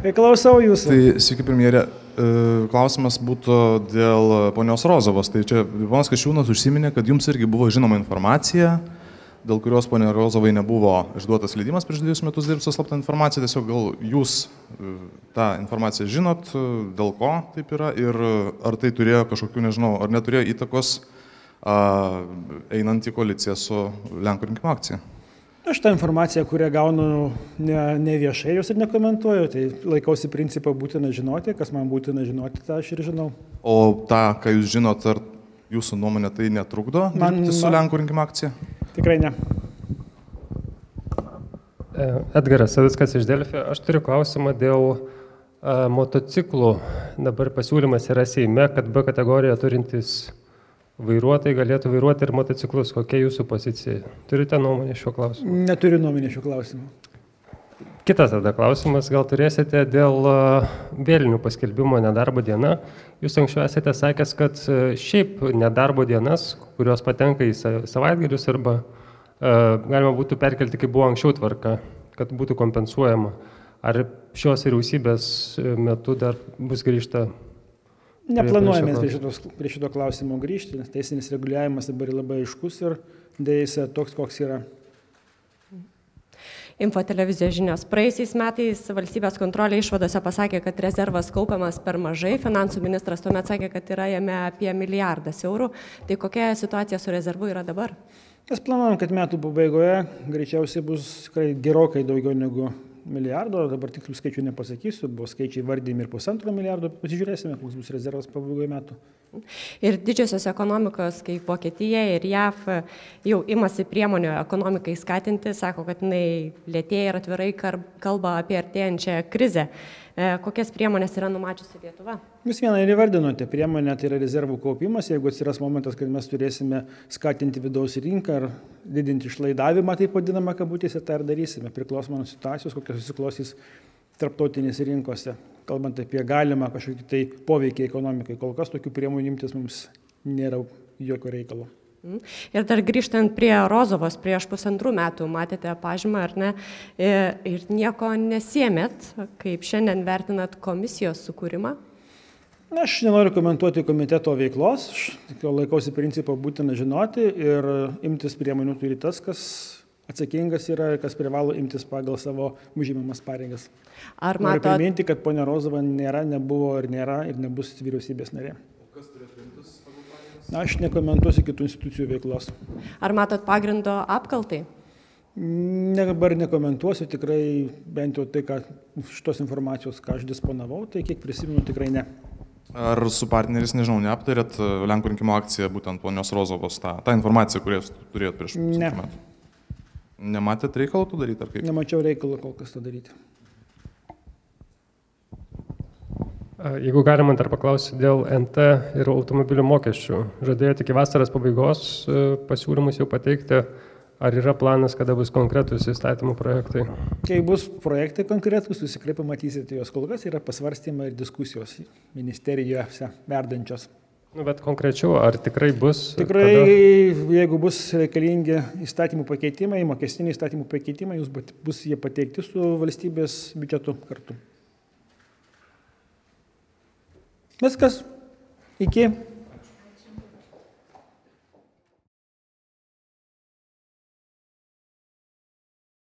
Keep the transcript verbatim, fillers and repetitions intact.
Klausau jūsų. Tai, sveiki premjerė, klausimas būtų dėl ponios Rozovos. Tai čia ponas Kasčiūnas užsiminė, kad jums irgi buvo žinoma informacija, dėl kurios ponė Rozovai nebuvo išduotas leidimas prieš dviejus metus dirbti su slapta informacija. Tiesiog gal jūs tą informaciją žinot, dėl ko taip yra ir ar tai turėjo kažkokių, nežinau, ar neturėjo įtakos a, einant į koaliciją su Lenkų rinkimų akcija? Aš tą informaciją, kurią gaunu ne, ne viešai, jos ir nekomentuoju, tai laikausi principą būtina žinoti, kas man būtina žinoti, tą aš ir žinau. O tą, ką jūs žinot, ar jūsų nuomonė tai netrukdo man, dirbti su man... Lenkų rinkimų akcija? Tikrai ne. Edgaras Savickas iš Delfi. Aš turiu klausimą dėl a, motociklų. Dabar pasiūlymas yra Seime, kad B kategoriją turintys vairuotojai galėtų vairuoti ir motociklus. Kokia jūsų pozicija? Turite nuomonę šiuo klausimu? Neturiu nuomonę šiuo klausimu. Kitas tada klausimas, gal turėsite dėl vėlinių paskelbimo nedarbo diena. Jūs anksčiau esate sakęs, kad šiaip nedarbo dienas, kurios patenka į savaitgalius arba galima būtų perkelti, kaip buvo anksčiau tvarka, kad būtų kompensuojama. Ar šios vyriausybės metu dar bus grįžta? Neplanuojame prie šito, prie šito klausimo grįžti, nes teisinis reguliavimas dabar labai aiškus ir dėja toks, koks yra. Infotelevizijos žinios. Praėjusiais metais valstybės kontrolė išvadose pasakė, kad rezervas kaupiamas per mažai. Finansų ministras tuomet sakė, kad yra jame apie milijardas eurų. Tai kokia situacija su rezervu yra dabar? Mes planuojam, kad metų pabaigoje greičiausiai bus gerokai daugiau negu milijardo, dabar tikslių skaičių nepasakysiu, buvo skaičiai vardymai ir pusantro milijardo, pasižiūrėsime, koks bus rezervas pabaigoje metų. Ir didžiosios ekonomikos, kaip Vokietija ir J A V, jau imasi priemonių ekonomikai skatinti, sako, kad jinai lėtėja ir atvirai kalba apie artėjančią krizę. Kokias priemonės yra numačiusi Lietuva? Jūs vieną ir įvardinote, priemonė tai yra rezervų kaupimas, jeigu atsiras momentas, kad mes turėsime skatinti vidaus rinką ar didinti išlaidavimą, taip vadinamą kabutėse, tai ir darysime, priklausomai nuo situacijos, kokios susiklostys tarptautinėse rinkose, kalbant apie galimą kažkokį tai poveikį ekonomikai. Kol kas tokių priemonių imtis mums nėra jokio reikalo. Ir dar grįžtant prie Rozovos, prieš pusantrų metų matėte pažymą, ar ne, ir nieko nesiemėt, kaip šiandien vertinat komisijos sukūrimą? Aš nenoriu komentuoti komiteto veiklos, aš laikausi principo būtina žinoti ir imtis priemonių turi tas, kas atsakingas yra ir kas privalo imtis pagal savo užimamas pareigas. Ar matot... Noriu priminti, kad ponia Rozova nėra, nebuvo ir nėra ir nebus vyriausybės narė. Aš nekomentuosiu kitų institucijų veiklos. Ar matot pagrindo apkaltai? Ne, dabar nekomentuosiu, tikrai bent jau tai, ką šitos informacijos, ką aš disponavau, tai kiek prisimenu, tikrai ne. Ar su partneriais, nežinau, neaptarėt Lenkų rinkimų akciją, būtent ponios Rozovos, tą, tą informaciją, kurią turėjot prieš pusantrų metų? Nematėt reikalo to daryti, ar kaip? Nemačiau reikalo kol kas to daryti. Jeigu galima dar paklausti dėl N T ir automobilių mokesčių. Žadėjote iki vasaros pabaigos pasiūlymus jau pateikti. Ar yra planas, kada bus konkretus įstatymų projektai? Kai bus projektai konkretus, jūs tikrai pamatysite juos. Kol kas yra pasvarstymai ir diskusijos ministerijose verdančios. Nu, bet konkrečiau, ar tikrai bus? Tikrai, kada... jeigu bus reikalingi įstatymų pakeitimai, mokestiniai įstatymų pakeitimai, jūs bus jie pateikti su valstybės biudžetu kartu. Viskas. Iki.